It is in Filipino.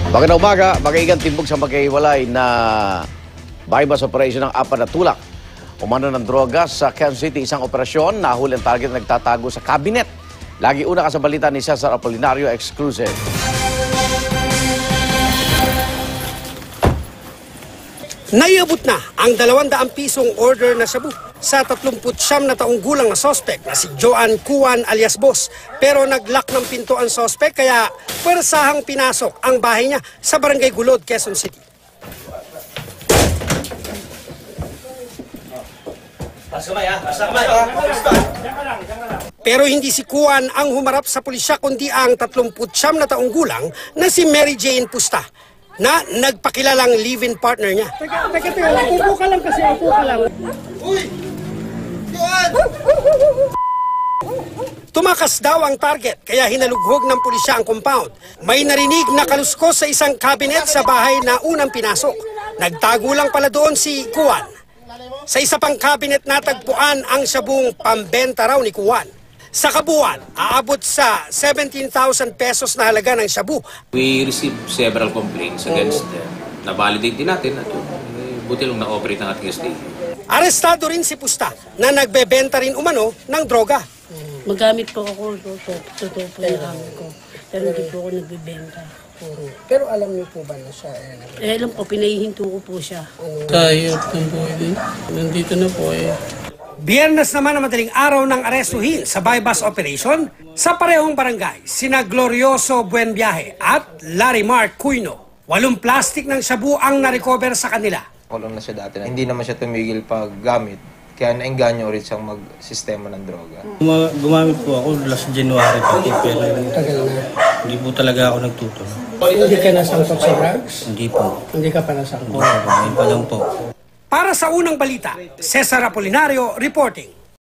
Magandang umaga, makaigang timbog sa magkahiwalay na bypass operation ng apat na tulak. Umano ng droga sa Quezon City, isang operasyon, nahuli ang target na nagtatago sa kabinet. Lagi una ka sa balita ni Cesar Apolinario, exclusive. Naiabot na ang 200 pisong order na shabu sa 39 na taong gulang na sospek na si Joan Cuan alias Boss. Pero naglock ng pinto ang sospek kaya pwersahang pinasok ang bahay niya sa Barangay Gulod, Quezon City. Pero hindi si Cuan ang humarap sa pulisya kundi ang 39 na taong gulang na si Mary Jane Pusta na nagpakilalang live-in partner niya. Teka, upo ka lang kasi, upo ka lang. Uy! Tumakas daw ang target kaya hinalughog ng pulisya ang compound. May narinig na kaluskos sa isang cabinet sa bahay na unang pinasok. Nagtago lang pala doon si Cuan. Sa isa pang cabinet natagpuan ang sabong pambenta raw ni Cuan. Sa kabuuan, aabot sa 17,000 pesos na halaga ng shabu. We received several complaints against them. Na-validate din natin at buti lang na-operate ng ating SDA. Arestado rin si Pusta na nagbebenta rin umano ng droga. Magamit po ako, totoo po yung amin ko. Pero hindi po ako nagbibenta. Pero alam niyo po ba na siya? Alam po, pinahihinto ko po siya. Tayo ng buhay din. Nandito na po eh. Biyernes naman na madaling araw ng arestuhin sa bypass operation sa parehong barangay, sina Glorioso Buenviaje at Larry Mark Cuyno. 8 plastic ng shabu ang na-recover sa kanila. Kulong na siya dati. Hindi naman siya tumigil paggamit. Kaya naengganyo ulit siyang mag-sistema ng droga. Gumamit po ako last January pa pero hindi po talaga ako nagtutulong. Hindi ka nasangkot sa drugs? Hindi po. Hindi ka pa nasangkot? Ngayon pa lang po. Para sa unang balita, Cesar Apolinario reporting.